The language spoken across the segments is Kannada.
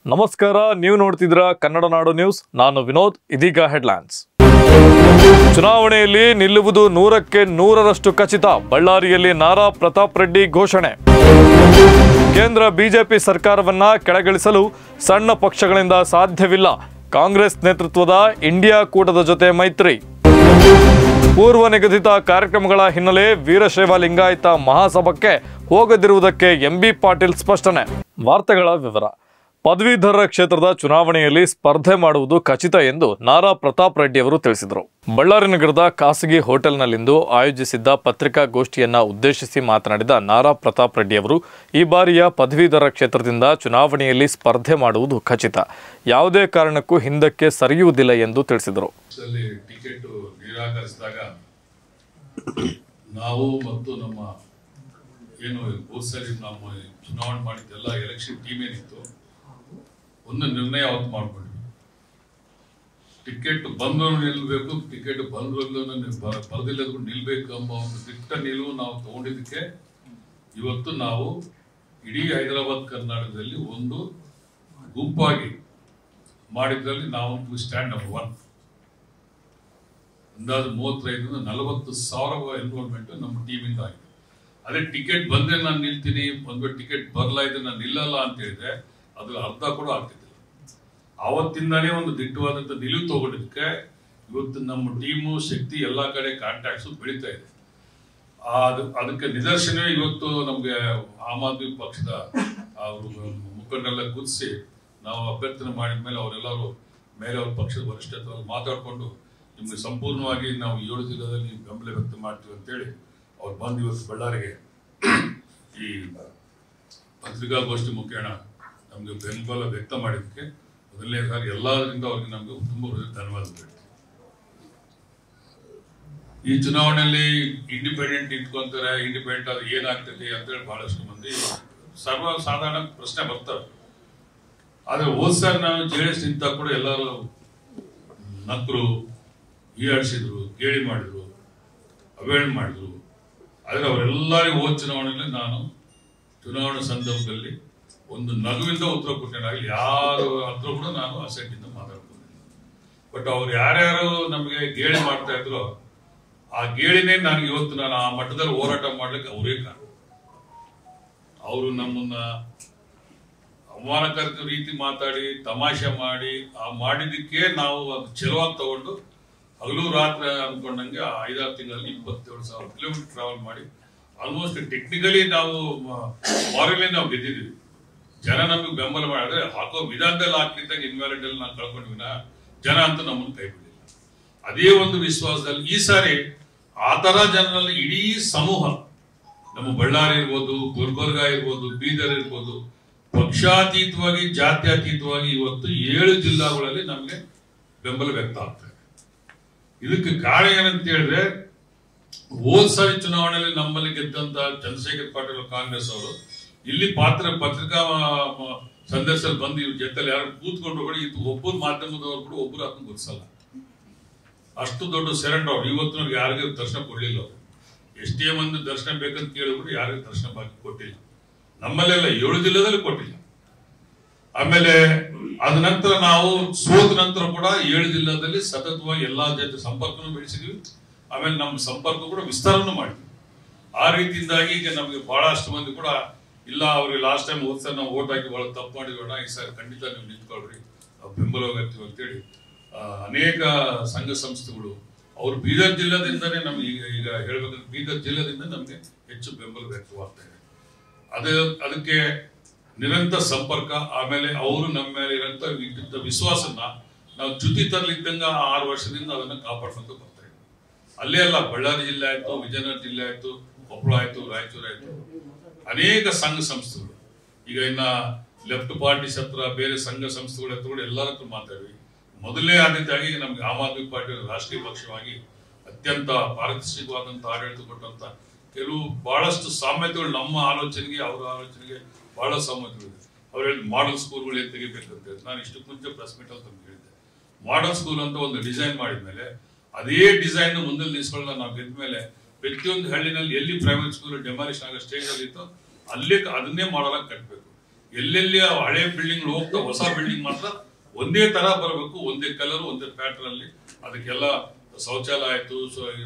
ನಮಸ್ಕಾರ, ನೀವು ನೋಡ್ತಿದ್ದೀರಾ ಕನ್ನಡ ನಾಡು ನ್ಯೂಸ್. ನಾನು ವಿನೋದ್. ಇದೀಗ ಹೆಡ್ಲೈನ್ಸ್. ಚುನಾವಣೆಯಲ್ಲಿ ನಿಲ್ಲುವುದು 100ಕ್ಕೆ 100ರಷ್ಟು ಖಚಿತ. ಬಳ್ಳಾರಿಯಲ್ಲಿ ನಾರಾ ಪ್ರತಾಪ್ ರೆಡ್ಡಿ ಘೋಷಣೆ. ಕೇಂದ್ರ ಬಿಜೆಪಿ ಸರ್ಕಾರವನ್ನ ಕೆಳಗಿಳಿಸಲು ಸಣ್ಣ ಪಕ್ಷಗಳಿಂದ ಸಾಧ್ಯವಿಲ್ಲ. ಕಾಂಗ್ರೆಸ್ ನೇತೃತ್ವದ ಇಂಡಿಯಾ ಕೂಟದ ಜೊತೆ ಮೈತ್ರಿ. ಪೂರ್ವ ನಿಗದಿತ ಕಾರ್ಯಕ್ರಮಗಳ ಹಿನ್ನೆಲೆ ವೀರಶೈವ ಲಿಂಗಾಯತ ಮಹಾಸಭಕ್ಕೆ ಹೋಗದಿರುವುದಕ್ಕೆ ಎಂಬಿ ಪಾಟೀಲ್ ಸ್ಪಷ್ಟನೆ. ವಾರ್ತೆಗಳ ವಿವರ. ಪದವೀಧರ ಕ್ಷೇತ್ರದ ಚುನಾವಣೆಯಲ್ಲಿ ಸ್ಪರ್ಧೆ ಮಾಡುವುದು ಖಚಿತ ಎಂದು ನಾರಾ ಪ್ರತಾಪ್ ರೆಡ್ಡಿ ಅವರು ತಿಳಿಸಿದರು. ಬಳ್ಳಾರಿ ನಗರದ ಖಾಸಗಿ ಹೋಟೆಲ್ನಲ್ಲಿಂದು ಆಯೋಜಿಸಿದ್ದ ಪತ್ರಿಕಾಗೋಷ್ಠಿಯನ್ನ ಉದ್ದೇಶಿಸಿ ಮಾತನಾಡಿದ ನಾರಾ ಪ್ರತಾಪ್ ರೆಡ್ಡಿ ಅವರು, ಈ ಬಾರಿಯ ಪದವೀಧರ ಕ್ಷೇತ್ರದಿಂದ ಚುನಾವಣೆಯಲ್ಲಿ ಸ್ಪರ್ಧೆ ಮಾಡುವುದು ಖಚಿತ. ಯಾವುದೇ ಕಾರಣಕ್ಕೂ ಹಿಂದಕ್ಕೆ ಸರಿಯುವುದಿಲ್ಲ ಎಂದು ತಿಳಿಸಿದರು. ಟಿಕೆಟ್ ನಿರಾಕರಿಸಿದಾಗ ನಾವು ಮತ್ತು ನಮ್ಮ ಏನು ಹೋದ್ಸಲಿ ನಾವು ಚುನಾವಣೆ ಮಾಡಿದ್ದೆಲ್ಲ ಎಲೆಕ್ಷನ್ ಟೀಮ್ ಏನಿತ್ತು, ಒಂದು ನಿರ್ಣಯ ಅವತ್ತು ಮಾಡ್ಕೊಂಡ್ವಿ. ಟಿಕೆಟ್ ಬಂದವರು ನಿಲ್ಬೇಕು, ಟಿಕೆಟ್ ಬಂದವರೆಲ್ಲ ಬರದಿಲ್ಲದ್ರು ನಿಲ್ಬೇಕು ಎಂಬ ಒಂದು ದಿಟ್ಟ ನಿಲುವು ನಾವು ತಗೊಂಡಿದ್ದಕ್ಕೆ ಇವತ್ತು ನಾವು ಇಡೀ ಹೈದರಾಬಾದ್ ಕರ್ನಾಟಕದಲ್ಲಿ ಒಂದು ಗುಂಪಾಗಿ ಮಾಡಿದ್ರಲ್ಲಿ ನಾವು ಸ್ಟ್ಯಾಂಡ್ ನಂಬರ್ 1. ಅಂದಾಜು 35,000-40,000 ಎನ್ರೋಲ್ಮೆಂಟ್ ನಮ್ಮ ಟೀಮಿಂದ ಆಗಿದೆ. ಅದೇ ಟಿಕೆಟ್ ಬಂದ್ರೆ ನಾನು ನಿಲ್ತೀನಿ, ಒಂದು ಟಿಕೆಟ್ ಬರಲ್ಲ ಇದ್ರೆ ನಾನು ನಿಲ್ಲಲ್ಲ ಅಂತ ಹೇಳಿದ್ರೆ ಅದ್ರ ಅರ್ಧ ಕೂಡ ಆಗ್ತಿದ್ದಿಲ್ಲ. ಆವತ್ತಿಂದಾನೇ ಒಂದು ದಿಟ್ಟವಾದಂಥ ನಿಲುವು ತಗೊಂಡಿದ್ದಕ್ಕೆ ಇವತ್ತು ನಮ್ಮ ಟೀಮು ಶಕ್ತಿ ಎಲ್ಲ ಕಡೆ ಕಾಂಟ್ಯಾಕ್ಟ್ಸು ಬೆಳೀತಾ ಇದೆ. ಅದಕ್ಕೆ ನಿದರ್ಶನ ಇವತ್ತು ನಮಗೆ ಆಮ್ ಆದ್ಮಿ ಪಕ್ಷದ ಅವರು ಮುಖಂಡರೆಲ್ಲ ಗುರುತಿಸಿ ನಾವು ಅಭ್ಯರ್ಥನೆ ಮಾಡಿದ ಮೇಲೆ ಅವರೆಲ್ಲರೂ ಮೇಲೆ ಅವ್ರ ಪಕ್ಷದ ವರಿಷ್ಠರು ಮಾತಾಡಿಕೊಂಡು ನಿಮಗೆ ಸಂಪೂರ್ಣವಾಗಿ ನಾವು 7 ಜಿಲ್ಲೆಯಲ್ಲಿ ಬೆಂಬಲ ವ್ಯಕ್ತ ಮಾಡ್ತೀವಿ ಅಂತೇಳಿ ಅವ್ರು ಬಂದು ಇವತ್ತು ಬಳ್ಳಾರಿಗೆ ಈ ಪತ್ರಿಕಾಗೋಷ್ಠಿ ಮುಖೇನ ನಮಗೆ ಬೆಂಬಲ ವ್ಯಕ್ತ ಮಾಡಿದ್ದಕ್ಕೆ ಮೊದಲನೇ ಸಾರಿ ಎಲ್ಲರಿಂದ ಅವ್ರಿಗೆ ನಮಗೆ ತುಂಬ ಧನ್ಯವಾದ ಹೇಳ್ತೀವಿ. ಈ ಚುನಾವಣೆಯಲ್ಲಿ ಇಂಡಿಪೆಂಡೆಂಟ್ ಇಟ್ಕೊಂತಾರೆ, ಇಂಡಿಪೆಂಡೆಂಟ್ ಅದು ಏನಾಗ್ತದೆ ಅಂತೇಳಿ ಬಹಳಷ್ಟು ಮಂದಿ ಸಾಧಾರಣ ಪ್ರಶ್ನೆ ಬರ್ತವೆ. ಆದ್ರೆ ಹೋದ್ ಸಾರಿ ನಾವು JDS ನಿಂತ ಕೂಡ ಎಲ್ಲರೂ ನಕ್ಕರು, ಹೀಯಾಡಿಸಿದ್ರು, ಗೇಳಿ ಮಾಡಿದ್ರು, ಅವೇಳ್ ಮಾಡಿದ್ರು. ಆದ್ರೆ ಅವರೆಲ್ಲರಿಗೂ ಹೋದ ಚುನಾವಣೆಯಲ್ಲಿ ನಾನು ಚುನಾವಣಾ ಸಂದರ್ಭದಲ್ಲಿ ಒಂದು ನಗುವಿಂದ ಉತ್ತರ ಕೊಟ್ಟೇನಾಗಲಿ, ಯಾರು ಹತ್ರ ಕೂಡ ನಾನು ಅಸೆಂಟಿಂದ ಮಾತಾಡ್ಕೊಂಡಿಲ್ಲ. ಬಟ್ ಅವ್ರು ಯಾರ್ಯಾರು ನಮಗೆ ಗೇಳಿ ಮಾಡ್ತಾ ಇದ್ರು, ಆ ಗೇಳಿನೇ ನನಗೆ ಇವತ್ತು ನಾನು ಆ ಮಟ್ಟದಲ್ಲಿ ಹೋರಾಟ ಮಾಡ್ಲಿಕ್ಕೆ ಅವರೇ ಕಾರಣ. ಅವರು ನಮ್ಮನ್ನ ಅವಮಾನಕಾರಿ ರೀತಿ ಮಾತಾಡಿ ತಮಾಷೆ ಮಾಡಿ ಆ ಮಾಡಿದ್ದಕ್ಕೆ ನಾವು ಅದು ಚೆಲುವಾಗಿ ತಗೊಂಡು ಹಗಲು ರಾತ್ರಿ ಅನ್ಕೊಂಡಂಗೆ 5-6 ತಿಂಗಳಲ್ಲಿ 27,000 ಕಿಲೋಮೀಟರ್ ಟ್ರಾವೆಲ್ ಮಾಡಿ ಆಲ್ಮೋಸ್ಟ್ ಟೆಕ್ನಿಕಲಿ ನಾವು ಮಾರಲಿ ನಾವು ಗೆದ್ದಿದ್ದೀವಿ. ಜನ ನಮಗೆ ಬೆಂಬಲ ಮಾಡಿದ್ರೆ ಹಾಕೋ ವಿಧಾನದಲ್ಲಿ ಹಾಕ್ಲಿದ್ದಾಗ ಇನ್ವ್ಯಾಲಿಡ್ ಅಲ್ಲಿ ನಾವು ಕಳ್ಕೊಂಡ್ವಿನ ಜನ ಅಂತ ನಮ್ಮನ್ನು ಕೈ ಬಿಡಲಿಲ್ಲ. ಅದೇ ಒಂದು ವಿಶ್ವಾಸದಲ್ಲಿ ಈ ಸಾರಿ ಆ ತರ ಜನರಲ್ಲಿ ಇಡೀ ಸಮೂಹ, ನಮ್ಮ ಬಳ್ಳಾರಿ ಇರ್ಬೋದು, ಗುಲ್ಬರ್ಗ ಇರ್ಬೋದು, ಬೀದರ್ ಇರ್ಬೋದು, ಪಕ್ಷಾತೀತವಾಗಿ ಜಾತ್ಯತೀತವಾಗಿ ಇವತ್ತು 7 ಜಿಲ್ಲಾಗಳಲ್ಲಿ ನಮಗೆ ಬೆಂಬಲ ವ್ಯಕ್ತ ಆಗ್ತದೆ. ಇದಕ್ಕೆ ಕಾರಣ ಏನಂತ ಹೇಳಿದ್ರೆ, ಹೋದ್ ಸಾರಿ ಚುನಾವಣೆಯಲ್ಲಿ ನಮ್ಮಲ್ಲಿ ಗೆದ್ದಂತ ಚಂದ್ರಶೇಖರ್ ಪಾಟೀಲ್ ಕಾಂಗ್ರೆಸ್ ಅವರು ಇಲ್ಲಿ ಪತ್ರಿಕಾ ಸಂದರ್ಶನ ಬಂದು ಇವ್ರ ಜೊತೆಲಿ ಯಾರು ಕೂತ್ಕೊಂಡ್ರು ಕೂಡ ಇದು ಒಬ್ಬರು ಮಾಧ್ಯಮದವರು ಕೂಡ ಒಬ್ಬರು ಅದನ್ನು ಗುರುತಿಸಲ್ಲ. ಅಷ್ಟು ದೊಡ್ಡ ಸೆರೆಂಡರ್ ಅವ್ರು. ಇವತ್ತು ನಮ್ಗೆ ಯಾರಿಗೂ ದರ್ಶನ ಕೊಡ್ಲಿಲ್ಲ. ಅವರು ಎಷ್ಟೇ ಮಂದಿ ದರ್ಶನ ಬೇಕಂತ ಕೇಳಿದ್ರು ಯಾರಿಗೂ ದರ್ಶನ ಬಾಕಿ ಕೊಟ್ಟಿಲ್ಲ. ನಮ್ಮಲ್ಲೆಲ್ಲ 7 ಜಿಲ್ಲೆದಲ್ಲಿ ಕೊಟ್ಟಿಲ್ಲ. ಆಮೇಲೆ ಅದ ನಂತರ ನಾವು ಸೋತ ನಂತರ ಕೂಡ 7 ಜಿಲ್ಲೆಯಲ್ಲಿ ಸತತವಾಗಿ ಎಲ್ಲಾ ಜೊತೆ ಸಂಪರ್ಕನೂ ಬೆಳೆಸಿದ್ವಿ. ಆಮೇಲೆ ನಮ್ಮ ಸಂಪರ್ಕ ಕೂಡ ವಿಸ್ತಾರನೂ ಮಾಡಿದ್ವಿ. ಆ ರೀತಿಯಿಂದಾಗಿ ಈಗ ನಮಗೆ ಬಹಳಷ್ಟು ಮಂದಿ ಕೂಡ ಇಲ್ಲ, ಅವ್ರಿಗೆ ಲಾಸ್ಟ್ ಟೈಮ್ ಹೋದ್ ಸರ್ ನಾವು ಓಟ್ ಹಾಕಿ ಬಹಳ ತಪ್ಪು ಮಾಡಿದ್ವಿ, ಈ ಸರ್ ಖಂಡಿತ ನೀವು ನಿಂತ್ಕೊಳ್ರಿ, ನಾವು ಬೆಂಬಲ ವ್ಯಕ್ತಿವಿ ಅಂತೇಳಿ ಅನೇಕ ಸಂಘ ಸಂಸ್ಥೆಗಳು ಅವರು ಬೀದರ್ ಜಿಲ್ಲೆದಿಂದನೇ ನಮ್ಗೆ ಈಗ ಹೇಳ್ಬೇಕಂದ್ರೆ ಬೀದರ್ ಜಿಲ್ಲೆದಿಂದ ನಮ್ಗೆ ಹೆಚ್ಚು ಬೆಂಬಲ ವ್ಯಕ್ತವಾಗ್ತಾ ಇದೆ. ಅದಕ್ಕೆ ನಿರಂತರ ಸಂಪರ್ಕ, ಆಮೇಲೆ ಅವರು ನಮ್ಮ ಮೇಲೆ ಇರೋಂಥ ವಿಶ್ವಾಸನ ನಾವು ಜೊತೆ ತರಲಿದ್ದಂಗ 6 ವರ್ಷದಿಂದ ಅದನ್ನ ಕಾಪಾಡ್ಕೊಂತ ಬರ್ತಾ ಇದ್ದೀವಿ. ಅಲ್ಲೇ ಅಲ್ಲ, ಬಳ್ಳಾರಿ ಜಿಲ್ಲೆ ಆಯ್ತು, ವಿಜಯನಗರ ಜಿಲ್ಲೆ ಆಯ್ತು, ಕೊಪ್ಪಳ ಆಯ್ತು, ರಾಯಚೂರು ಆಯ್ತು, ಅನೇಕ ಸಂಘ ಸಂಸ್ಥೆಗಳು ಈಗ ಇನ್ನ ಲೆಫ್ಟ್ ಪಾರ್ಟೀಸ್ ಹತ್ರ ಬೇರೆ ಸಂಘ ಸಂಸ್ಥೆಗಳ ಹತ್ರ ಕೂಡ ಎಲ್ಲರ ಹತ್ರ ಮಾತಾಡಿ ಮೊದಲನೇ ಆದ್ಯತೆಯಾಗಿ ನಮ್ಗೆ ಆಮ್ ಆದ್ಮಿ ಪಾರ್ಟಿ ರಾಷ್ಟ್ರೀಯ ಪಕ್ಷವಾಗಿ ಅತ್ಯಂತ ಪಾರದರ್ಶಕವಾದಂತ ಆಡಳಿತ ಕೊಟ್ಟಂತ ಕೆಲವು ಬಹಳಷ್ಟು ಸಾಮ್ಯತೆಗಳು ನಮ್ಮ ಆಲೋಚನೆಗೆ ಅವರ ಆಲೋಚನೆಗೆ ಬಹಳ ಸಾಮರ್ಥ್ಯಗಳಿದೆ. ಅವ್ರು ಹೇಳಿ ಮಾಡೆಲ್ ಸ್ಕೂಲ್ಗಳು ಏನ್ ತೆಗಿಬೇಕಂತ ಹೇಳಿ ನಾನು ಇಷ್ಟು ಮುಂಚೆ ಪ್ರೆಸ್ ಮೀಟ್ ಅಂತ ಹೇಳಿದ್ದೆ. ಮಾಡೆಲ್ ಸ್ಕೂಲ್ ಅಂತ ಒಂದು ಡಿಸೈನ್ ಮಾಡಿದ್ಮೇಲೆ ಅದೇ ಡಿಸೈನ್ ಮುಂದೆ ನಿಲ್ಸ್ಕೊಳ್ಳ ನಾವು ಗೆದ್ದ ಮೇಲೆ ಪ್ರತಿಯೊಂದು ಹಳ್ಳಿನಲ್ಲಿ ಎಲ್ಲಿ ಪ್ರೈವೇಟ್ ಸ್ಕೂಲ್ ಡೆಮಾಲಿಷನ್ ಆಗೋ ಸ್ಟೇಜ್ ಅಲ್ಲಿ ಇತ್ತು ಅಲ್ಲೇ ಅದನ್ನೇ ಮಾಡಲಾಗ ಕಟ್ಟಬೇಕು. ಎಲ್ಲೆಲ್ಲಿ ಹಳೆ ಬಿಲ್ಡಿಂಗ್ ಹೋಗ್ತಾ ಹೊಸ ಬಿಲ್ಡಿಂಗ್ ಮಾತ್ರ ಒಂದೇ ತರ ಬರಬೇಕು, ಒಂದೇ ಕಲರ್, ಒಂದೇ ಪ್ಯಾಟರ್ನ್ ಅಲ್ಲಿ. ಅದಕ್ಕೆಲ್ಲ ಶೌಚಾಲಯ ಆಯ್ತು,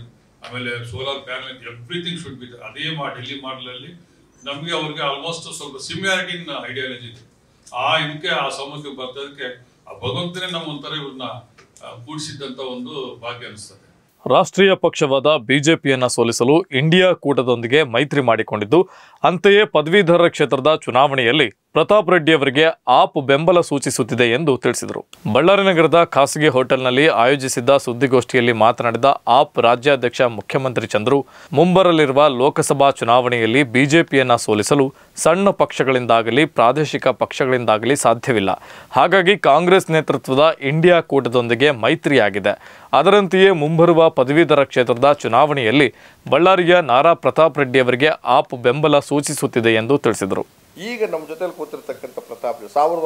ಆಮೇಲೆ solar panel, everything should be ಅದೇ ಡೆಲ್ಲಿ ಮಾಡೆಲ್ ಅಲ್ಲಿ. ನಮ್ಗೆ ಅವ್ರಿಗೆ ಆಲ್ಮೋಸ್ಟ್ ಸ್ವಲ್ಪ ಸಿಮಿಲಾರಿಟಿ ಇನ್ ಐಡಿಯಾಲಜಿ ಇದೆ. ಇದಕ್ಕೆ ಆ ಸಮಸ್ಯೆ ಬರ್ತದಕ್ಕೆ ಆ ಭಗವಂತನೇ ನಮ್ಮ ಒಂಥರ ಇವ್ರನ್ನ ಕೂಡಿಸಿದ್ದಂತ ಒಂದು ಭಾಗ್ಯ ಅನಿಸ್ತದೆ. ರಾಷ್ಟ್ರೀಯ ಪಕ್ಷವಾದ ಬಿಜೆಪಿಯನ್ನ ಸೋಲಿಸಲು ಇಂಡಿಯಾ ಕೂಟದೊಂದಿಗೆ ಮೈತ್ರಿ ಮಾಡಿಕೊಂಡಿದ್ದು, ಅಂತೆಯೇ ಪದವೀಧರ ಕ್ಷೇತ್ರದ ಚುನಾವಣೆಯಲ್ಲಿ ಪ್ರತಾಪ್ ರೆಡ್ಡಿ ಅವರಿಗೆ ಆಪ್ ಬೆಂಬಲ ಸೂಚಿಸುತ್ತಿದೆ ಎಂದು ತಿಳಿಸಿದರು. ಬಳ್ಳಾರಿ ನಗರದ ಖಾಸಗಿ ಹೋಟೆಲ್ನಲ್ಲಿ ಆಯೋಜಿಸಿದ್ದ ಸುದ್ದಿಗೋಷ್ಠಿಯಲ್ಲಿ ಮಾತನಾಡಿದ ಆಪ್ ರಾಜ್ಯಾಧ್ಯಕ್ಷ ಮುಖ್ಯಮಂತ್ರಿ ಚಂದ್ರು, ಮುಂಬರಲಿರುವ ಲೋಕಸಭಾ ಚುನಾವಣೆಯಲ್ಲಿ ಬಿಜೆಪಿಯನ್ನ ಸೋಲಿಸಲು ಸಣ್ಣ ಪಕ್ಷಗಳಿಂದಾಗಲಿ ಪ್ರಾದೇಶಿಕ ಪಕ್ಷಗಳಿಂದಾಗಲಿ ಸಾಧ್ಯವಿಲ್ಲ. ಹಾಗಾಗಿ ಕಾಂಗ್ರೆಸ್ ನೇತೃತ್ವದ ಇಂಡಿಯಾ ಕೂಟದೊಂದಿಗೆ ಮೈತ್ರಿಯಾಗಿದೆ. ಅದರಂತೆಯೇ ಮುಂಬರುವ ಪದವೀಧರ ಕ್ಷೇತ್ರದ ಚುನಾವಣೆಯಲ್ಲಿ ಬಳ್ಳಾರಿಯ ನಾರಾ ಪ್ರತಾಪ್ ರೆಡ್ಡಿ ಅವರಿಗೆ ಆಪ್ ಬೆಂಬಲ ಸೂಚಿಸುತ್ತಿದೆ ಎಂದು ತಿಳಿಸಿದರು. ಈಗ ನಮ್ಮ ಜೊತೆಲಿ ಕೂತಿರ್ತಕ್ಕಂಥ ಪ್ರತಾಪ್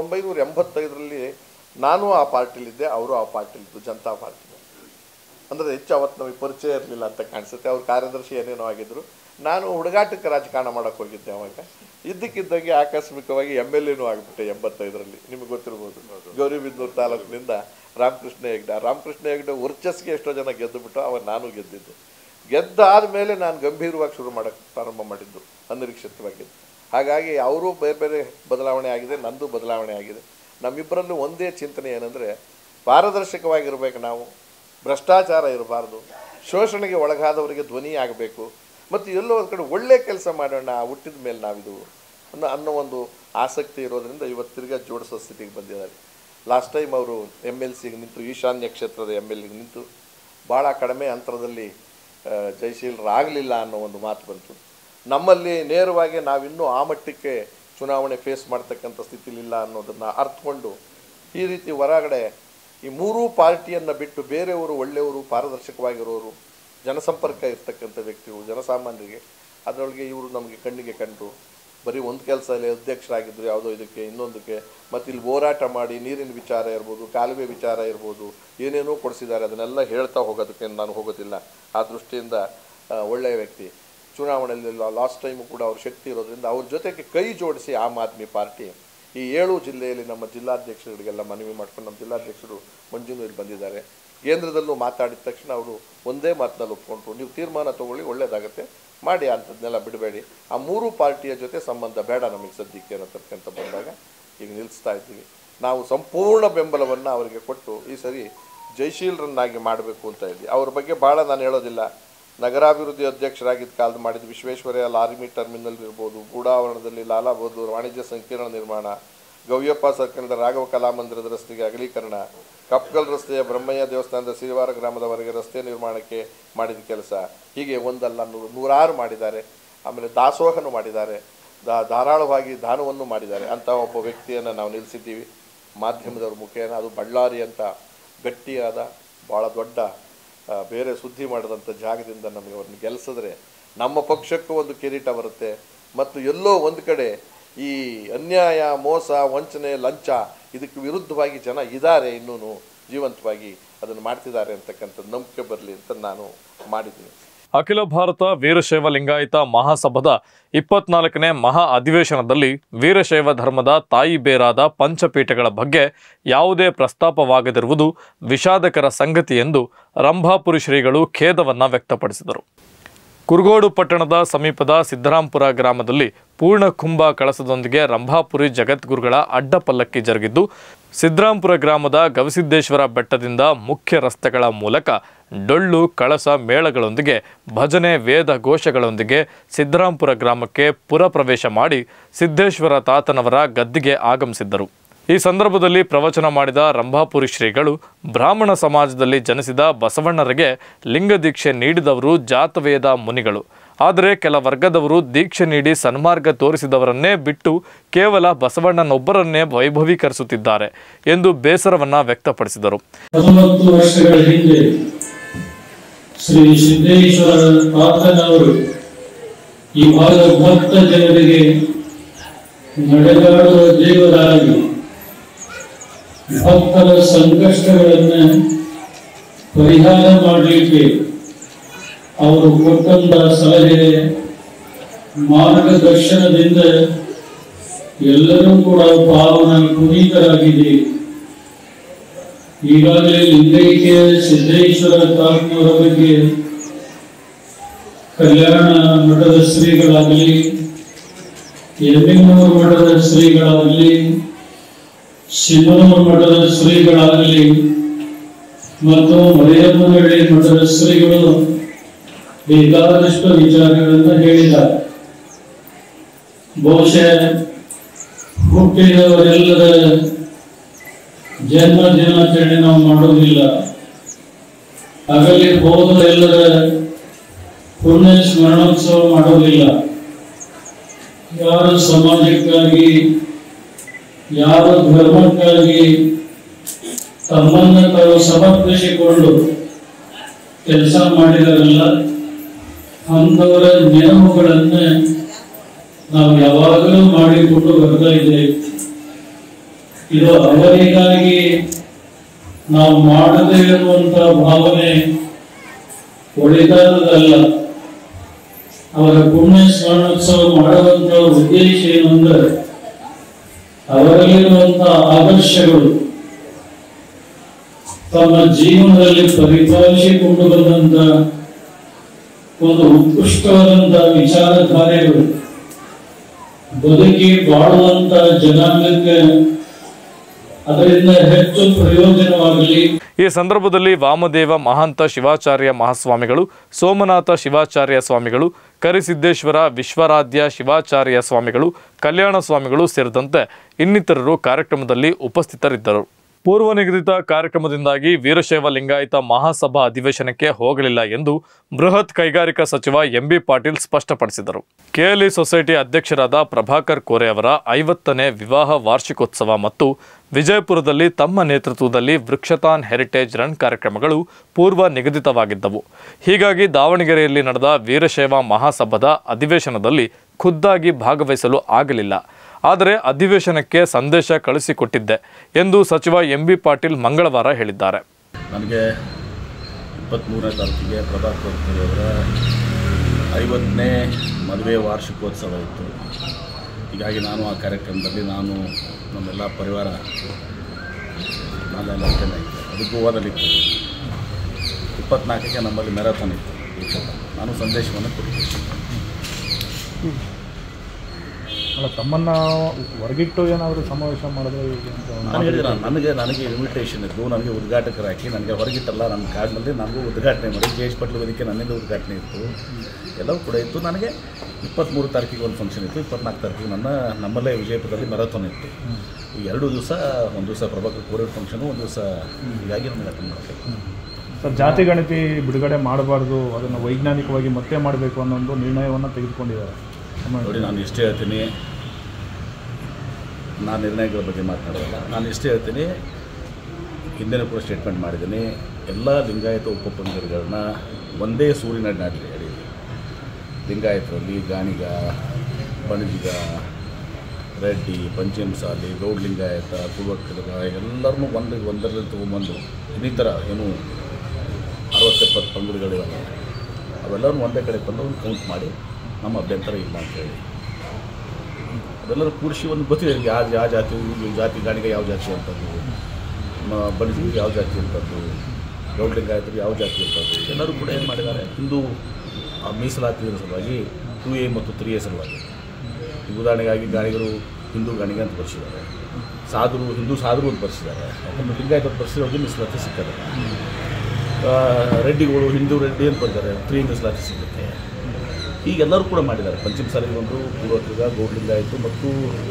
1985ರಲ್ಲಿ ನಾನು ಆ ಪಾರ್ಟಿಲಿದ್ದೆ, ಅವರು ಆ ಪಾರ್ಟಿಲಿದ್ದು, ಜನತಾ ಪಾರ್ಟಿ. ಅಂದರೆ ಹೆಚ್ಚು ಅವತ್ತು ನಮಗೆ ಪರಿಚಯ ಇರಲಿಲ್ಲ ಅಂತ ಕಾಣಿಸುತ್ತೆ. ಅವ್ರ ಕಾರ್ಯದರ್ಶಿ ಏನೇನೋ ಆಗಿದ್ರು. ನಾನು ಹುಡುಗಾಟಕ್ಕೆ ರಾಜಕಾರಣ ಮಾಡೋಕ್ಕೆ ಹೋಗಿದ್ದೆ. ಅವಾಗ ಇದ್ದಕ್ಕಿದ್ದಂಗೆ ಆಕಸ್ಮಿಕವಾಗಿ MLA ಆಗಿಬಿಟ್ಟೆ 85ರಲ್ಲಿ. ನಿಮಗೆ ಗೊತ್ತಿರ್ಬೋದು, ಗೌರಿಬಿದನೂರು ತಾಲೂಕಿನಿಂದ ರಾಮಕೃಷ್ಣ ಹೆಗ್ಡೆ ವರ್ಚಸ್ಗೆ ಎಷ್ಟೋ ಜನ ಗೆದ್ದುಬಿಟ್ಟು ಅವಾಗ ನಾನು ಗೆದ್ದಿದ್ದು. ಗೆದ್ದಾದ ಮೇಲೆ ನಾನು ಗಂಭೀರವಾಗಿ ಶುರು ಮಾಡೋಕ್ಕೆ ಪ್ರಾರಂಭ ಮಾಡಿದ್ದು, ಅನಿರೀಕ್ಷಿತವಾಗಿದ್ದು. ಹಾಗಾಗಿ ಅವರು ಬೇರೆ ಬೇರೆ ಬದಲಾವಣೆ ಆಗಿದೆ, ನಂದು ಬದಲಾವಣೆ ಆಗಿದೆ. ನಮ್ಮಿಬ್ಬರಲ್ಲೂ ಒಂದೇ ಚಿಂತನೆ ಏನಂದರೆ, ಪಾರದರ್ಶಕವಾಗಿರಬೇಕು, ನಾವು ಭ್ರಷ್ಟಾಚಾರ ಇರಬಾರ್ದು, ಶೋಷಣೆಗೆ ಒಳಗಾದವರಿಗೆ ಧ್ವನಿ ಆಗಬೇಕು, ಮತ್ತು ಎಲ್ಲೋ ಒಂದು ಕಡೆ ಒಳ್ಳೆ ಕೆಲಸ ಮಾಡೋಣ ಹುಟ್ಟಿದ ಮೇಲೆ ನಾವಿದು ಅನ್ನೋ ಒಂದು ಆಸಕ್ತಿ ಇರೋದರಿಂದ ಇವತ್ತು ತಿರ್ಗಾ ಜೋಡಿಸೋ ಸ್ಥಿತಿಗೆ ಬಂದಿದ್ದಾರೆ. ಲಾಸ್ಟ್ ಟೈಮ್ ಅವರು MLCಗೆ ನಿಂತು, ಈಶಾನ್ಯ ಕ್ಷೇತ್ರದ MLAಗೆ ನಿಂತು ಭಾಳ ಕಡಿಮೆ ಅಂತರದಲ್ಲಿ ಜಯಶೀಲರಾಗಲಿಲ್ಲ ಅನ್ನೋ ಒಂದು ಮಾತು ಬಂತು. ನಮ್ಮಲ್ಲಿ ನೇರವಾಗಿ ನಾವಿನ್ನೂ ಆ ಮಟ್ಟಕ್ಕೆ ಚುನಾವಣೆ ಫೇಸ್ ಮಾಡ್ತಕ್ಕಂಥ ಸ್ಥಿತಿಲಿಲ್ಲ ಅನ್ನೋದನ್ನು ಅರ್ಥಕೊಂಡು ಈ ರೀತಿ ಹೊರಗಡೆ ಈ ಮೂರೂ ಪಾರ್ಟಿಯನ್ನು ಬಿಟ್ಟು ಬೇರೆಯವರು, ಒಳ್ಳೆಯವರು, ಪಾರದರ್ಶಕವಾಗಿರೋರು, ಜನಸಂಪರ್ಕ ಇರ್ತಕ್ಕಂಥ ವ್ಯಕ್ತಿಗಳು ಜನಸಾಮಾನ್ಯರಿಗೆ, ಅದರೊಳಗೆ ಇವರು ನಮಗೆ ಕಣ್ಣಿಗೆ ಕಂಡು ಬರೀ ಒಂದು ಕೆಲಸ ಇಲ್ಲಿ ಅಧ್ಯಕ್ಷರಾಗಿದ್ದರು ಯಾವುದೋ ಇದಕ್ಕೆ ಇನ್ನೊಂದಕ್ಕೆ, ಮತ್ತು ಇಲ್ಲಿ ಹೋರಾಟ ಮಾಡಿ ನೀರಿನ ವಿಚಾರ ಇರ್ಬೋದು, ಕಾಲುವೆ ವಿಚಾರ ಇರ್ಬೋದು, ಏನೇನೋ ಕೊಡಿಸಿದ್ದಾರೆ. ಅದನ್ನೆಲ್ಲ ಹೇಳ್ತಾ ಹೋಗೋದಕ್ಕೆ ನಾನು ಹೋಗೋದಿಲ್ಲ. ಆ ದೃಷ್ಟಿಯಿಂದ ಒಳ್ಳೆಯ ವ್ಯಕ್ತಿ. ಚುನಾವಣೆಯಲ್ಲಿ ಲಾಸ್ಟ್ ಟೈಮು ಕೂಡ ಅವ್ರ ಶಕ್ತಿ ಇರೋದ್ರಿಂದ ಅವ್ರ ಜೊತೆಗೆ ಕೈ ಜೋಡಿಸಿ ಆಮ್ ಆದ್ಮಿ ಪಾರ್ಟಿ ಈ 7 ಜಿಲ್ಲೆಯಲ್ಲಿ ನಮ್ಮ ಜಿಲ್ಲಾಧ್ಯಕ್ಷರಿಗೆಲ್ಲ ಮನವಿ ಮಾಡ್ಕೊಂಡು, ನಮ್ಮ ಜಿಲ್ಲಾಧ್ಯಕ್ಷರು ಮಂಜುನು ಇಲ್ಲಿ ಬಂದಿದ್ದಾರೆ, ಕೇಂದ್ರದಲ್ಲೂ ಮಾತಾಡಿದ ತಕ್ಷಣ ಅವರು ಒಂದೇ ಮಾತಿನಲ್ಲಿ ಒಪ್ಕೊಂಡ್ರು, ನೀವು ತೀರ್ಮಾನ ತೊಗೊಳ್ಳಿ, ಒಳ್ಳೆಯದಾಗುತ್ತೆ, ಮಾಡಿ, ಅಂಥದ್ದನ್ನೆಲ್ಲ ಬಿಡಬೇಡಿ, ಆ ಮೂರು ಪಾರ್ಟಿಯ ಜೊತೆ ಸಂಬಂಧ ಬೇಡ ನಮಗೆ ಸದ್ಯಕ್ಕೆ ಅನ್ನತಕ್ಕಂಥ ಬಂದಾಗ ಈಗ ನಿಲ್ಲಿಸ್ತಾ ಇದ್ದೀವಿ. ನಾವು ಸಂಪೂರ್ಣ ಬೆಂಬಲವನ್ನು ಅವರಿಗೆ ಕೊಟ್ಟು ಈ ಸರಿ ಜಯಶೀಲರನ್ನಾಗಿ ಮಾಡಬೇಕು ಅಂತ ಇದ್ವಿ. ಅವ್ರ ಬಗ್ಗೆ ಭಾಳ ನಾನು ಹೇಳೋದಿಲ್ಲ. ನಗರಾಭಿವೃದ್ಧಿ ಅಧ್ಯಕ್ಷರಾಗಿದ್ದ ಕಾಲದ ಮಾಡಿದ ವಿಶ್ವೇಶ್ವರಯ್ಯ ಲಾರ್ಮಿ ಟರ್ಮಿನಲ್ ಇರ್ಬೋದು, ಗೂಡಾವರಣದಲ್ಲಿ ಲಾಲಾ ಬಹದ್ದೂರ್ ವಾಣಿಜ್ಯ ಸಂಕೀರ್ಣ ನಿರ್ಮಾಣ, ಗವ್ಯಪ್ಪ ಸರ್ಕಲ್ದ ರಾಘವ ಕಲಾಮಂದಿರದ ರಸ್ತೆಗೆ ಅಗಲೀಕರಣ, ಕಪ್ಕಲ್ ರಸ್ತೆಯ ಬ್ರಹ್ಮಯ್ಯ ದೇವಸ್ಥಾನದ ಸಿರಿವಾರ ಗ್ರಾಮದವರೆಗೆ ರಸ್ತೆ ನಿರ್ಮಾಣಕ್ಕೆ ಮಾಡಿದ ಕೆಲಸ, ಹೀಗೆ ಒಂದಲ್ಲ ನೂರಾರು ಮಾಡಿದ್ದಾರೆ. ಆಮೇಲೆ ದಾಸೋಹನು ಮಾಡಿದ್ದಾರೆ, ಧಾರಾಳವಾಗಿ ದಾನವನ್ನು ಮಾಡಿದ್ದಾರೆ. ಅಂಥ ಒಬ್ಬ ವ್ಯಕ್ತಿಯನ್ನು ನಾವು ನಿಲ್ಲಿಸಿದ್ದೀವಿ ಮಾಧ್ಯಮದವ್ರ ಮುಖೇನ. ಅದು ಬಳ್ಳಾರಿ ಅಂತ ಗಟ್ಟಿಯಾದ ಭಾಳ ದೊಡ್ಡ ಬೇರೆ ಸುದ್ದಿ ಮಾಡಿದಂಥ ಜಾಗದಿಂದ ನಮಗೆ ಅವ್ರನ್ನ ಗೆಲ್ಲಿಸಿದ್ರೆ ನಮ್ಮ ಪಕ್ಷಕ್ಕೂ ಒಂದು ಕಿರೀಟ ಬರುತ್ತೆ. ಮತ್ತು ಎಲ್ಲೋ ಒಂದು ಕಡೆ ಈ ಅನ್ಯಾಯ, ಮೋಸ, ವಂಚನೆ, ಲಂಚ ಇದಕ್ಕೆ ವಿರುದ್ಧವಾಗಿ ಜನ ಇದ್ದಾರೆ, ಇನ್ನೂ ಜೀವಂತವಾಗಿ ಅದನ್ನು ಮಾಡ್ತಿದ್ದಾರೆ ಅಂತಕ್ಕಂಥ ನಂಬಿಕೆ ಬರಲಿ ಅಂತ ನಾನು ಮಾಡಿದ್ದೀನಿ. ಅಖಿಲ ಭಾರತ ವೀರಶೈವ ಲಿಂಗಾಯತ ಮಹಾಸಭಾದ 24ನೇ ಮಹಾ ಅಧಿವೇಶನದಲ್ಲಿ ವೀರಶೈವ ಧರ್ಮದ ತಾಯಿ ಬೇರಾದ ಪಂಚಪೀಠಗಳ ಬಗ್ಗೆ ಯಾವುದೇ ಪ್ರಸ್ತಾಪವಾಗದಿರುವುದು ವಿಷಾದಕರ ಸಂಗತಿ ಎಂದು ರಂಭಾಪುರಿ ಶ್ರೀಗಳು ಖೇದವನ್ನು ವ್ಯಕ್ತಪಡಿಸಿದರು. ಕುರುಗೋಡು ಪಟ್ಟಣದ ಸಮೀಪದ ಸಿದ್ದರಾಂಪುರ ಗ್ರಾಮದಲ್ಲಿ ಪೂರ್ಣ ಕುಂಭ ಕಳಸದೊಂದಿಗೆ ರಂಭಾಪುರಿ ಜಗದ್ಗುರುಗಳ ಅಡ್ಡ ಪಲ್ಲಕ್ಕಿ ಜರುಗಿದ್ದು, ಸಿದ್ದರಾಂಪುರ ಗ್ರಾಮದ ಗವಿಸಿದ್ದೇಶ್ವರ ಬೆಟ್ಟದಿಂದ ಮುಖ್ಯ ರಸ್ತೆಗಳ ಮೂಲಕ ಡೊಳ್ಳು, ಕಳಸ, ಮೇಳಗಳೊಂದಿಗೆ ಭಜನೆ, ವೇದ ಘೋಷಗಳೊಂದಿಗೆ ಸಿದ್ದರಾಂಪುರ ಗ್ರಾಮಕ್ಕೆ ಪುರಪ್ರವೇಶ ಮಾಡಿ ಸಿದ್ದೇಶ್ವರ ತಾತನವರ ಗದ್ದಿಗೆ ಆಗಮಿಸಿದ್ದರು. ಈ ಸಂದರ್ಭದಲ್ಲಿ ಪ್ರವಚನ ಮಾಡಿದ ರಂಭಾಪುರಿ ಶ್ರೀಗಳು, ಬ್ರಾಹ್ಮಣ ಸಮಾಜದಲ್ಲಿ ಜನಿಸಿದ ಬಸವಣ್ಣರಿಗೆ ಲಿಂಗ ದೀಕ್ಷೆ ನೀಡಿದವರು ಜಾತವೇದ ಮುನಿಗಳು. ಆದರೆ ಕೆಲ ವರ್ಗದವರು ದೀಕ್ಷೆ ನೀಡಿ ಸನ್ಮಾರ್ಗ ತೋರಿಸಿದವರನ್ನೇ ಬಿಟ್ಟು ಕೇವಲ ಬಸವಣ್ಣನೊಬ್ಬರನ್ನೇ ವೈಭವೀಕರಿಸುತ್ತಿದ್ದಾರೆ ಎಂದು ಬೇಸರವನ್ನ ವ್ಯಕ್ತಪಡಿಸಿದರು. 40 ವರ್ಷಗಳ ಹಿಂದೆ ಶ್ರೀ ಸಿದ್ದೇಶ್ವರ ತಾತನವರು ಈ ಭಾಗದ ಭಕ್ತ ಜನರಿಗೆ ನಡೆದಾಡುವ ದೇವರಾಗಿ ಭಕ್ತರ ಸಂಕಷ್ಟಗಳನ್ನು ಪರಿಹಾರ ಮಾಡಲಿಕ್ಕೆ ಅವರು ಕೊಟ್ಟಂತ ಸಲಹೆ ಮಾರ್ಗದರ್ಶನದಿಂದ ಎಲ್ಲರೂ ಕೂಡ ಪಾವನ ಪುನೀತರಾಗಿದ್ದೀರಿ. ಈಗಾಗಲೇ ಲಿಂಗೈಕ್ಯ ಸಿದ್ದೇಶ್ವರ ತಾತ್ಮರ ಬಗ್ಗೆ ಕಲ್ಯಾಣ ಮಠದ ಶ್ರೀಗಳಾಗಲಿ, ಎಮ್ಮಿನೂರು ಮಠದ ಶ್ರೀಗಳಾಗಲಿ, ಸಿನ್ನೂರು ಮಠದ ಶ್ರೀಗಳಾಗಲಿ ಮತ್ತು ಮರಿಯಮ್ಮನಹಳ್ಳಿ ಮಠದ ಶ್ರೀಗಳು ಬೇಕಾದಷ್ಟು ವಿಚಾರಗಳನ್ನು ಹೇಳಿದ್ದಾರೆ. ಬಹುಶಃ ಹುಟ್ಟಿದವರೆಲ್ಲರ ಜನ್ಮ ದಿನಾಚರಣೆ ನಾವು ಮಾಡೋದಿಲ್ಲ, ಆಗಲಿ ಹೋದವರೆಲ್ಲರ ಪುಣ್ಯ ಸ್ಮರಣೋತ್ಸವ ಮಾಡೋದಿಲ್ಲ. ಯಾರು ಸಮಾಜಕ್ಕಾಗಿ, ಯಾರು ಧರ್ಮಕ್ಕಾಗಿ ತಮ್ಮನ್ನು ತಾವು ಸಮರ್ಪಿಸಿಕೊಂಡು ಕೆಲಸ ಮಾಡಿದಾರಲ್ಲ, ಅಂಥವರ ನೆನಪುಗಳನ್ನು ನಾವು ಯಾವಾಗಲೂ ಮಾಡಿಕೊಂಡು ಬರ್ತಾ ಇದ್ದೇವೆ. ಇದು ಅವರಿಗಾಗಿ ನಾವು ಮಾಡದೇ ಇರುವಂತ ಭಾವನೆ ಒಳಿತಾದಲ್ಲ. ಅವರ ಪುಣ್ಯ ಸ್ಮರಣೋತ್ಸವ ಮಾಡುವಂತ ಉದ್ದೇಶ ಏನು ಅಂದ್ರೆ, ಅವರಲ್ಲಿರುವಂತಹ ಆದರ್ಶಗಳು ತಮ್ಮ ಜೀವನದಲ್ಲಿ ಪರಿಪಾಲಿಸಿಕೊಂಡು ಬಂದಂತ ಒಂದು ಉತ್ಕೃಷ್ಟವಾದಂತಹ ವಿಚಾರಧಾರೆಗಳು ಬದುಕಿ ಬಾಳುವಂತ ಜನಾಂಗಕ್ಕೆ ಅದರಿಂದ ಹೆಚ್ಚು ಪ್ರಯೋಜನವಾಗಲಿ. ಈ ಸಂದರ್ಭದಲ್ಲಿ ವಾಮದೇವ ಮಹಾಂತ ಶಿವಾಚಾರ್ಯ ಮಹಾಸ್ವಾಮಿಗಳು, ಸೋಮನಾಥ ಶಿವಾಚಾರ್ಯ ಸ್ವಾಮಿಗಳು, ಕರಿಸಿದ್ದೇಶ್ವರ ವಿಶ್ವರಾಧ್ಯ ಶಿವಾಚಾರ್ಯ ಸ್ವಾಮಿಗಳು, ಕಲ್ಯಾಣ ಸ್ವಾಮಿಗಳು ಸೇರಿದಂತೆ ಇನ್ನಿತರರು ಕಾರ್ಯಕ್ರಮದಲ್ಲಿ ಉಪಸ್ಥಿತರಿದ್ದರು. ಪೂರ್ವ ನಿಗದಿತ ಕಾರ್ಯಕ್ರಮದಿಂದಾಗಿ ವೀರಶೈವ ಲಿಂಗಾಯತ ಮಹಾಸಭಾ ಅಧಿವೇಶನಕ್ಕೆ ಹೋಗಲಿಲ್ಲ ಎಂದು ಬೃಹತ್ ಕೈಗಾರಿಕಾ ಸಚಿವ ಎಂಬಿ ಪಾಟೀಲ್ ಸ್ಪಷ್ಟಪಡಿಸಿದರು. ಕೆಎಲ್ಇ ಸೊಸೈಟಿ ಅಧ್ಯಕ್ಷರಾದ ಪ್ರಭಾಕರ್ ಕೋರೆ ಅವರ 50ನೇ ವಿವಾಹ ವಾರ್ಷಿಕೋತ್ಸವ ಮತ್ತು ವಿಜಯಪುರದಲ್ಲಿ ತಮ್ಮ ನೇತೃತ್ವದಲ್ಲಿ ವೃಕ್ಷತಾನ್ ಹೆರಿಟೇಜ್ ರನ್ ಕಾರ್ಯಕ್ರಮಗಳು ಪೂರ್ವ ನಿಗದಿತವಾಗಿದ್ದವು. ಹೀಗಾಗಿ ದಾವಣಗೆರೆಯಲ್ಲಿ ನಡೆದ ವೀರಶೈವ ಮಹಾಸಭಾದ ಅಧಿವೇಶನದಲ್ಲಿ ಖುದ್ದಾಗಿ ಭಾಗವಹಿಸಲು ಆಗಲಿಲ್ಲ. ಆದರೆ ಅಧಿವೇಶನಕ್ಕೆ ಸಂದೇಶ ಕಳಿಸಿಕೊಟ್ಟಿದ್ದೆ ಎಂದು ಸಚಿವ ಎಂಬಿ ಪಾಟೀಲ್ ಮಂಗಳವಾರ ಹೇಳಿದ್ದಾರೆ. ನನಗೆ 23ನೇ ತಾರೀಕಿಗೆ ಪ್ರಭಾಕರ್ ಕೋರೆ ಅವರ 50ನೇ ಮದುವೆ ವಾರ್ಷಿಕೋತ್ಸವ ಇತ್ತು. ಹೀಗಾಗಿ ನಾನು ಆ ಕಾರ್ಯಕ್ರಮದಲ್ಲಿ ನಮ್ಮೆಲ್ಲ ಪರಿವಾರ ನಾನೆಲ್ಲ ಅಟೆಂಡ್ ಆಯಿತು. ಅದು ಗೋವಾದಲ್ಲಿತ್ತು. 24ಕ್ಕೆ ನಮ್ಮಲ್ಲಿ ಮ್ಯಾರಥಾನ್ ಇತ್ತು. ನಾನು ಸಂದೇಶವನ್ನು ಕೊಟ್ಟಿದ್ದೆ. ಅಲ್ಲ, ತಮ್ಮನ್ನು ಹೊರಗಿಟ್ಟು ಏನಾದರೂ ಸಮಾವೇಶ ಮಾಡಿದ್ರೆ ನಾನು ಹೇಳಿದೆ, ನನಗೆ ಇನ್ವಿಟೇಷನ್ ಇತ್ತು. ನನಗೆ ಉದ್ಘಾಟಕರು ಹಾಕಿ ನನಗೆ ಹೊರಗಿಟ್ಟಲ್ಲ. ನನ್ನ ಕಾರ್ಡ್ನಲ್ಲಿ ನನಗೂ ಉದ್ಘಾಟನೆ ಮಾಡಿ ಜಯೇಶ್ ಪಟ್ಲು ವೇದಿಕೆ ನನ್ನಿಂದ ಉದ್ಘಾಟನೆ ಇತ್ತು, ಎಲ್ಲವೂ ಕೂಡ ಇತ್ತು. ನನಗೆ 23 ತಾರೀಕಿಗೆ ಒಂದು ಫಂಕ್ಷನ್ ಇತ್ತು, 24 ತಾರೀಕಿಗೆ ನಮ್ಮಲ್ಲೇ ವಿಜಯಪುರದಲ್ಲಿ ಮ್ಯಾರಥಾನ್ ಇತ್ತು. ಈ 2 ದಿವಸ, ಒಂದು ದಿವಸ ಪ್ರಭಾಕರ್ ಕೋರೆ ಫಂಕ್ಷನು, ಒಂದು ದಿವಸ ಹೀಗಾಗಿ ನನಗೆ ಅಟೆಂಡ್ ಮಾಡಬೇಕು. ಸರ್, ಜಾತಿ ಗಣತಿ ಬಿಡುಗಡೆ ಮಾಡಬಾರ್ದು, ಅದನ್ನು ವೈಜ್ಞಾನಿಕವಾಗಿ ಮತ್ತೆ ಮಾಡಬೇಕು ಅನ್ನೋ ಒಂದು ನಿರ್ಣಯವನ್ನು ತೆಗೆದುಕೊಂಡಿದ್ದಾರೆ. ನೋಡಿ, ನಾನು ಇಷ್ಟೇ ಹೇಳ್ತೀನಿ, ನಾನು ನಿರ್ಣಯಗಳ ಬಗ್ಗೆ ಮಾತನಾಡೋಲ್ಲ. ನಾನು ಇಷ್ಟೇ ಹೇಳ್ತೀನಿ, ಹಿಂದೆನೂ ಕೂಡ ಸ್ಟೇಟ್ಮೆಂಟ್ ಮಾಡಿದ್ದೀನಿ. ಎಲ್ಲ ಲಿಂಗಾಯತ ಉಪಪಂಗಡಗಳನ್ನ ಒಂದೇ ಸೂರಿನಡಿ ಹೇಳಿ, ಲಿಂಗಾಯತರಲ್ಲಿ ಗಾಣಿಗ, ಬಣಜಿಗ, ರೆಡ್ಡಿ, ಪಂಚಮಸಾಲಿ, ಗೌಡ್ ಲಿಂಗಾಯತ, ಕುರುಬಕ್ಕಲಿಗ ಎಲ್ಲರನ್ನೂ ಒಂದರಲ್ಲಿ ತೊಗೊಂಬಂದು ಇನ್ನಿತರ ಏನು 60-70 ಪಂಗಡಗಳಿವೆ, ಅವೆಲ್ಲರೂ ಒಂದೇ ಕಡೆ ತಂದು ಒಂದು ಕೌಂಟ್ ಮಾಡಿ ನಮ್ಮ ಅಭ್ಯಂತರ ಇಲ್ಲ ಅಂತೇಳಿ ಅದೆಲ್ಲರೂ ಕೂಡಿಸಿ ಒಂದು ಗೊತ್ತಿದೆ ಯಾವ ಜಾತಿ ಗಾಣಿಗೆ ಯಾವ ಜಾತಿ ಅಂತದ್ದು, ಬಣಜಿಗೆ ಯಾವ ಜಾತಿ ಅಂತದ್ದು, ಗೌಡ್ ಲಿಂಗಾಯತರಿಗೆ ಯಾವ ಜಾತಿ ಅಂತದ್ದು ಎಲ್ಲರೂ ಕೂಡ ಏನು ಮಾಡಿದ್ದಾರೆ, ಹಿಂದೂ ಮೀಸಲಾತಿ ಸಲುವಾಗಿ 2A ಮತ್ತು 3A ಸಲುವಾಗಿ. ಉದಾಹರಣೆಗಾಗಿ ಗಾಣಿಗರು ಹಿಂದೂ ಗಾಣಿಗೆ ಅಂತ ಬರ್ಸಿದ್ದಾರೆ, ಹಿಂದೂ ಸಾಧುರು ಅಂತ ಬರ್ಸಿದ್ದಾರೆ. ಯಾಕಂದರೆ ಲಿಂಗಾಯತ ಬರ್ಸಿರೋರಿಗೆ ಮೀಸಲಾತಿ ಸಿಕ್ಕಲ್ಲ. ರೆಡ್ಡಿಗಳು ಹಿಂದೂ ರೆಡ್ಡಿ ಅಂತ ಬರ್ತಾರೆ, 3 ಮೀಸಲಾತಿ ಸಿಗುತ್ತೆ. ಹೀಗೆಲ್ಲರೂ ಕೂಡ ಮಾಡಿದ್ದಾರೆ. ಪಂಚಮಸಾಲಿಗೆ ಒಂದು ಪೂರ್ವಕೃಗ, ಗೌಡ್ ಲಿಂಗಾಯತ ಮತ್ತು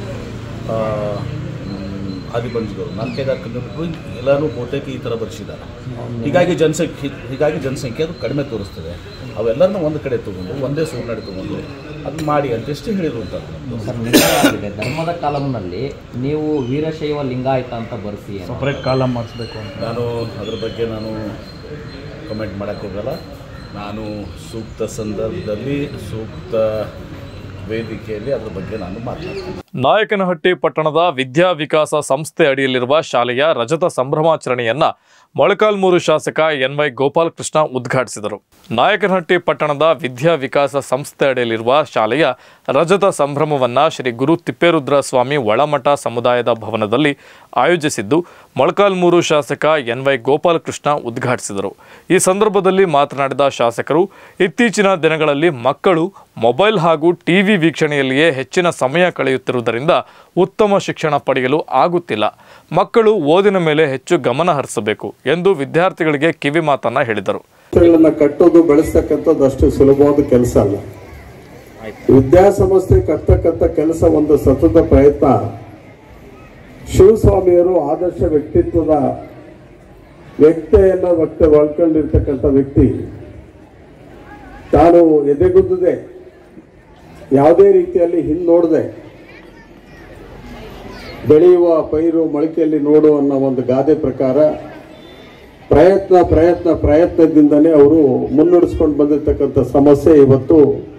ಆದಿಬಂಜಿಗರು 4-5 ಕನ್ನಡಗಳು ಎಲ್ಲರೂ ಬಹುತೇಕ ಈ ಥರ ಬರ್ಸಿದ್ದಾರೆ. ಹೀಗಾಗಿ ಜನಸಂಖ್ಯೆ ಅದು ಕಡಿಮೆ ತೋರಿಸ್ತದೆ. ಅವೆಲ್ಲರನ್ನೂ ಒಂದು ಕಡೆ ತೊಗೊಂಡು ಒಂದೇ ಸೂರ್ನಾಡಿ ತೊಗೊಂಡು ಅದು ಮಾಡಿ ಅಂತಷ್ಟೇ ಹೇಳಿರುವಂಥದ್ದು. ಸರ್, ಧರ್ಮದ ಕಾಲಂನಲ್ಲಿ ನೀವು ವೀರಶೈವ ಲಿಂಗಾಯತ ಅಂತ ಬರೆಸಿ ಸಪ್ರೇಟ್ ಕಾಲಮ್ ಮಾಡಿಸ್ಬೇಕು ಅಂತ ನಾನು ಅದ್ರ ಬಗ್ಗೆ ಕಮೆಂಟ್ ಮಾಡೋಕ್ಕೆ ಹೋಗಲ್ಲ. ನಾನು ಸೂಕ್ತ ಸಂದರ್ಭದಲ್ಲಿ ಸೂಕ್ತ ವೇದಿಕೆಯಲ್ಲಿ ಅದ್ರ ಬಗ್ಗೆ ನಾನು ಮಾತನಾಡ್ತೀನಿ. ನಾಯಕನಹಟ್ಟಿ ಪಟ್ಟಣದ ವಿದ್ಯಾ ವಿಕಾಸ ಸಂಸ್ಥೆ ಅಡಿಯಲ್ಲಿರುವ ಶಾಲೆಯ ರಜತ ಸಂಭ್ರಮಾಚರಣೆಯನ್ನ ಮೊಳಕಾಲ್ಮೂರು ಶಾಸಕ ಎನ್.ವೈ. ಗೋಪಾಲಕೃಷ್ಣ ಉದ್ಘಾಟಿಸಿದರು. ನಾಯಕನಹಟ್ಟಿ ಪಟ್ಟಣದ ವಿದ್ಯಾ ವಿಕಾಸ ಸಂಸ್ಥೆ ಅಡಿಯಲ್ಲಿರುವ ಶಾಲೆಯ ರಜತ ಸಂಭ್ರಮವನ್ನ ಶ್ರೀ ಗುರು ತಿಪ್ಪೇರುದ್ರ ಸ್ವಾಮಿ ಒಳಮಠ ಸಮುದಾಯದ ಭವನದಲ್ಲಿ ಆಯೋಜಿಸಿದ್ದು ಮೊಳಕಾಲ್ಮೂರು ಶಾಸಕ ಎನ್.ವೈ. ಗೋಪಾಲಕೃಷ್ಣ ಉದ್ಘಾಟಿಸಿದರು. ಈ ಸಂದರ್ಭದಲ್ಲಿ ಮಾತನಾಡಿದ ಶಾಸಕರು, ಇತ್ತೀಚಿನ ದಿನಗಳಲ್ಲಿ ಮಕ್ಕಳು ಮೊಬೈಲ್ ಹಾಗೂ ಟಿವಿ ವೀಕ್ಷಣೆಯಲ್ಲಿಯೇ ಹೆಚ್ಚಿನ ಸಮಯ ಕಳೆಯುತ್ತಿರುವುದರಿಂದ ಉತ್ತಮ ಶಿಕ್ಷಣ ಪಡೆಯಲು ಆಗುತ್ತಿಲ್ಲ. ಮಕ್ಕಳು ಓದಿನ ಮೇಲೆ ಹೆಚ್ಚು ಗಮನ ಹರಿಸಬೇಕು ಎಂದು ವಿದ್ಯಾರ್ಥಿಗಳಿಗೆ ಕಿವಿ ಮಾತನ್ನ ಹೇಳಿದರು. ಕಟ್ಟೋದು ಬೆಳೆಸ್ತಕ್ಕಂಥದ್ದು ಅಷ್ಟು ಸುಲಭವಾದ ಕೆಲಸ ಅಲ್ಲ. ವಿದ್ಯಾಸಂಸ್ಥೆ ಕಟ್ಟತಕ್ಕಂಥ ಕೆಲಸ ಒಂದು ಸತತ ಪ್ರಯತ್ನ. ಶಿವಸ್ವಾಮಿಯವರು ಆದರ್ಶ ವ್ಯಕ್ತಿತ್ವದ ವ್ಯಕ್ತಿಯನ್ನ ಒಳ್ಕೊಂಡಿರ್ತಕ್ಕಂಥ ವ್ಯಕ್ತಿ. ತಾನು ಎದೆಗುದ್ದದೆ ಯಾವುದೇ ರೀತಿಯಲ್ಲಿ ಹಿಂದೋಡದೆ ಬೆಳೆಯುವ ಪೈರು ಮೊಳಕೆಯಲ್ಲಿ ನೋಡು ಅನ್ನೋ ಒಂದು ಗಾದೆ ಪ್ರಕಾರ ಪ್ರಯತ್ನದಿಂದನೇ ಅವರು ಮುನ್ನಡೆಸ್ಕೊಂಡು ಬಂದಿರತಕ್ಕಂಥ ಸಮಸ್ಯೆ ಇವತ್ತು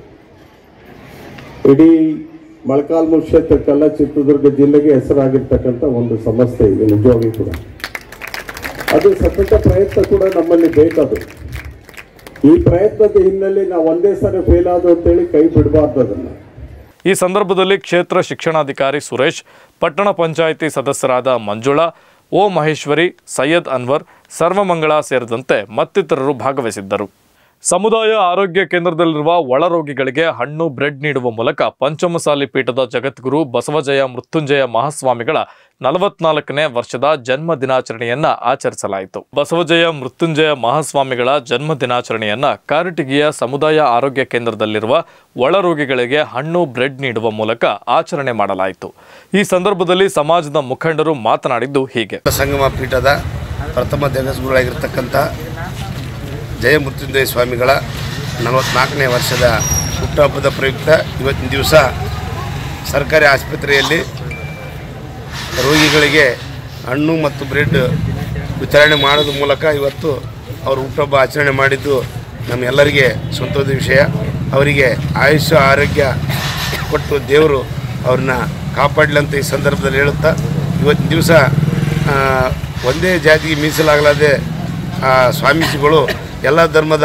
ಇಡೀ ಮೊಳಕಾಲ್ಮೂರು ಕ್ಷೇತ್ರಕ್ಕೆಲ್ಲ ಚಿತ್ರದುರ್ಗ ಜಿಲ್ಲೆಗೆ ಹೆಸರಾಗಿರ್ತಕ್ಕಂಥ ಒಂದು ಸಮಸ್ಯೆ ಇದೆ. ನಿಜವಾಗಿ ಕೂಡ ಅದು ಸತತ ಪ್ರಯತ್ನ ಕೂಡ ನಮ್ಮಲ್ಲಿ ಬೇಕದು. ಈ ಪ್ರಯತ್ನದ ಹಿನ್ನೆಲೆ ನಾವು ಒಂದೇ ಸಾರಿ ಫೇಲ್ ಆದ ಅಂತೇಳಿ ಕೈ ಬಿಡಬಾರ್ದು ಅದನ್ನ. ಈ ಸಂದರ್ಭದಲ್ಲಿ ಕ್ಷೇತ್ರ ಶಿಕ್ಷಣಾಧಿಕಾರಿ ಸುರೇಶ್, ಪಟ್ಟಣ ಪಂಚಾಯಿತಿ ಸದಸ್ಯರಾದ ಮಂಜುಳಾ, ಓ ಮಹೇಶ್ವರಿ, ಸೈಯದ್ ಅನ್ವರ್, ಸರ್ವಮಂಗಳ ಸೇರಿದಂತೆ ಮತ್ತಿತರರು ಭಾಗವಹಿಸಿದ್ದರು. ಸಮುದಾಯ ಆರೋಗ್ಯ ಕೇಂದ್ರದಲ್ಲಿರುವ ಒಳರೋಗಿಗಳಿಗೆ ಹಣ್ಣು, ಬ್ರೆಡ್ ನೀಡುವ ಮೂಲಕ ಪಂಚಮಸಾಲಿ ಪೀಠದ ಜಗದ್ಗುರು ಬಸವಜಯ ಮೃತ್ಯುಂಜಯ ಮಹಾಸ್ವಾಮಿಗಳ 44ನೇ ವರ್ಷದ ಜನ್ಮ ದಿನಾಚರಣೆಯನ್ನ ಆಚರಿಸಲಾಯಿತು. ಬಸವಜಯ ಮೃತ್ಯುಂಜಯ ಮಹಾಸ್ವಾಮಿಗಳ ಜನ್ಮ ದಿನಾಚರಣೆಯನ್ನ ಕಾರಟಗಿಯ ಸಮುದಾಯ ಆರೋಗ್ಯ ಕೇಂದ್ರದಲ್ಲಿರುವ ಒಳರೋಗಿಗಳಿಗೆ ಹಣ್ಣು, ಬ್ರೆಡ್ ನೀಡುವ ಮೂಲಕ ಆಚರಣೆ ಮಾಡಲಾಯಿತು. ಈ ಸಂದರ್ಭದಲ್ಲಿ ಸಮಾಜದ ಮುಖಂಡರು ಮಾತನಾಡಿದ್ದು ಹೀಗೆ. ಸಂಗಮ ಪೀಠದ ಪ್ರಥಮ ಜಗದ್ಗುರುಗಳಾಗಿರ್ತಕ್ಕಂಥ ಜಯ ಮೃತ್ಯುಂಜಯ ಸ್ವಾಮಿಗಳ 44ನೇ ವರ್ಷದ ಹುಟ್ಟುಹಬ್ಬದ ಪ್ರಯುಕ್ತ ಇವತ್ತಿನ ದಿವಸ ಸರ್ಕಾರಿ ಆಸ್ಪತ್ರೆಯಲ್ಲಿ ರೋಗಿಗಳಿಗೆ ಹಣ್ಣು ಮತ್ತು ಬ್ರೆಡ್ ವಿತರಣೆ ಮಾಡೋದ್ರ ಮೂಲಕ ಇವತ್ತು ಅವರು ಹುಟ್ಟುಹಬ್ಬ ಆಚರಣೆ ಮಾಡಿದ್ದು ನಮ್ಮೆಲ್ಲರಿಗೆ ಸಂತೋಷದ ವಿಷಯ. ಅವರಿಗೆ ಆಯುಷ್ಯ ಆರೋಗ್ಯ ಕೊಟ್ಟು ದೇವರು ಅವ್ರನ್ನ ಕಾಪಾಡಲಿ ಅಂತ ಈ ಸಂದರ್ಭದಲ್ಲಿ ಹೇಳುತ್ತಾ, ಇವತ್ತಿನ ದಿವಸ ಒಂದೇ ಜಾತಿಗೆ ಮೀಸಲಾಗಲಾದೆ ಸ್ವಾಮೀಜಿಗಳು ಎಲ್ಲ ಧರ್ಮದ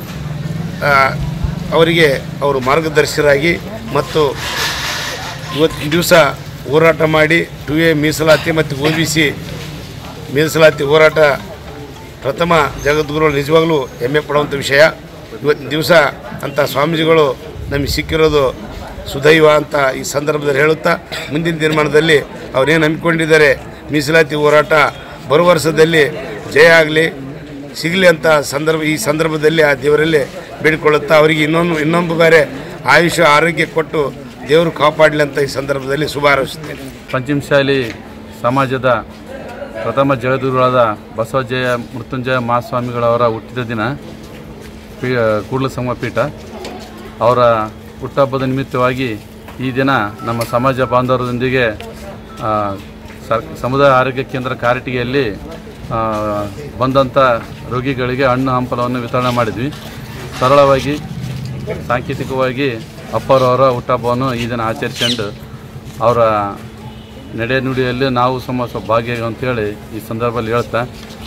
ಅವರಿಗೆ ಅವರು ಮಾರ್ಗದರ್ಶಕರಾಗಿ ಮತ್ತು ಇವತ್ತಿನ ದಿವಸ ಹೋರಾಟ ಮಾಡಿ 2A ಮೀಸಲಾತಿ ಮತ್ತು OBC ಮೀಸಲಾತಿ ಹೋರಾಟ ಪ್ರಥಮ ಜಗದ್ಗುರುಗಳು ನಿಜವಾಗಲೂ ಹೆಮ್ಮೆ ಪಡುವಂಥ ವಿಷಯ. ಇವತ್ತಿನ ದಿವಸ ಅಂಥ ಸ್ವಾಮೀಜಿಗಳು ನಮಗೆ ಸಿಕ್ಕಿರೋದು ಸುದೈವ ಅಂತ ಈ ಸಂದರ್ಭದಲ್ಲಿ ಹೇಳುತ್ತಾ, ಮುಂದಿನ ತೀರ್ಮಾನದಲ್ಲಿ ಅವರೇನು ನಂಬಿಕೊಂಡಿದ್ದಾರೆ ಮೀಸಲಾತಿ ಹೋರಾಟ ಬರುವ ವರ್ಷದಲ್ಲಿ ಜಯ ಆಗಲಿ ಸಿಗಲಿ ಅಂತ ಈ ಸಂದರ್ಭದಲ್ಲಿ ಆ ದೇವರಲ್ಲಿ ಬೇಡಿಕೊಳ್ಳುತ್ತಾ ಅವರಿಗೆ ಇನ್ನೊಂದು ಬಾರಿ ಆಯುಷ್ಯ ಆರೋಗ್ಯ ಕೊಟ್ಟು ದೇವರು ಕಾಪಾಡಲಿ ಅಂತ ಈ ಸಂದರ್ಭದಲ್ಲಿ ಶುಭ ಹಾರೈಸುತ್ತೇನೆ. ಪಂಚಮಸಾಲಿ ಸಮಾಜದ ಪ್ರಥಮ ಜಗದ್ಗುರುಗಳಾದ ಬಸವಜಯ ಮೃತ್ಯುಂಜಯ ಮಹಾಸ್ವಾಮಿಗಳವರ ಹುಟ್ಟಿದ ದಿನ ಕೂಡಲ ಸಂಗಮ ಪೀಠ ಅವರ ಹುಟ್ಟುಹಬ್ಬದ ನಿಮಿತ್ತವಾಗಿ ಈ ದಿನ ನಮ್ಮ ಸಮಾಜ ಬಾಂಧವರೊಂದಿಗೆ ಸಮುದಾಯ ಆರೋಗ್ಯ ಕೇಂದ್ರ ಕಾರಟಗಿಯಲ್ಲಿ ಬಂದಂಥ ರೋಗಿಗಳಿಗೆ ಹಣ್ಣು ಹಂಪಲವನ್ನು ವಿತರಣೆ ಮಾಡಿದ್ವಿ. ಸರಳವಾಗಿ ಸಾಂಕೇತಿಕವಾಗಿ ಅಪ್ಪರವರ ಹುಟ್ಟುಹಬ್ಬವನ್ನು ಈ ದಿನ ಆಚರಿಸಿಕೊಂಡು ಅವರ ನಡೆ ನುಡಿಯಲ್ಲಿ ನಾವು ಸ್ವಲ್ಪ ಭಾಗ್ಯ ಅಂತೇಳಿ ಈ ಸಂದರ್ಭದಲ್ಲಿ ಹೇಳ್ತಾ,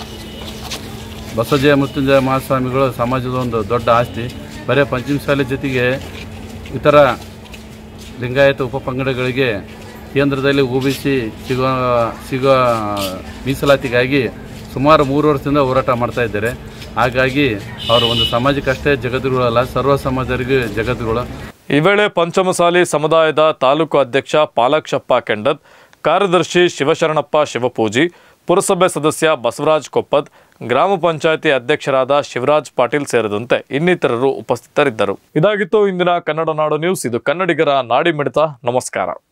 ಬಸವಜಯ ಮೃತ್ಯುಂಜಯ ಮಹಾಸ್ವಾಮಿಗಳು ಸಮಾಜದ ಒಂದು ದೊಡ್ಡ ಆಸ್ತಿ. ಬರೀ ಪಂಚಮಸಾಲಿ ಜೊತೆಗೆ ಇತರ ಲಿಂಗಾಯತ ಉಪಪಂಗಡಗಳಿಗೆ ಕೇಂದ್ರದಲ್ಲಿ OBC ಸಿಗೋ ಮೀಸಲಾತಿಗಾಗಿ ಸುಮಾರು 3 ವರ್ಷದಿಂದ ಹೋರಾಟ ಮಾಡ್ತಾ ಇದ್ದಾರೆ. ಹಾಗಾಗಿ ಅವರು ಒಂದು ಸಮಾಜಕ್ಕಷ್ಟೇ ಜಗದ್ಗುರುಗಳಲ್ಲ, ಸರ್ವ ಸಮಾಜರಿಗೂ ಜಗದ್ಗುರುಗಳು. ಈ ವೇಳೆ ಪಂಚಮಸಾಲಿ ಸಮುದಾಯದ ತಾಲೂಕು ಅಧ್ಯಕ್ಷ ಪಾಲಾಕ್ಷಪ್ಪ ಕೆಂಡದ್, ಕಾರ್ಯದರ್ಶಿ ಶಿವಶರಣಪ್ಪ ಶಿವಪೂಜಿ, ಪುರಸಭೆ ಸದಸ್ಯ ಬಸವರಾಜ್ ಕೊಪ್ಪದ್, ಗ್ರಾಮ ಪಂಚಾಯಿತಿ ಅಧ್ಯಕ್ಷರಾದ ಶಿವರಾಜ್ ಪಾಟೀಲ್ ಸೇರಿದಂತೆ ಇನ್ನಿತರರು ಉಪಸ್ಥಿತರಿದ್ದರು. ಇದಾಗಿತ್ತು ಇಂದಿನ ಕನ್ನಡ ನಾಡು ನ್ಯೂಸ್. ಇದು ಕನ್ನಡಿಗರ ನಾಡಿ ಮಿಡಿತ. ನಮಸ್ಕಾರ.